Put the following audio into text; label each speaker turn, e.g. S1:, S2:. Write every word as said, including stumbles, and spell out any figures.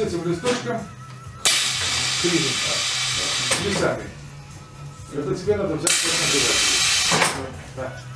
S1: этим листочком клиним местами. И вот теперь надо взять нагреватель.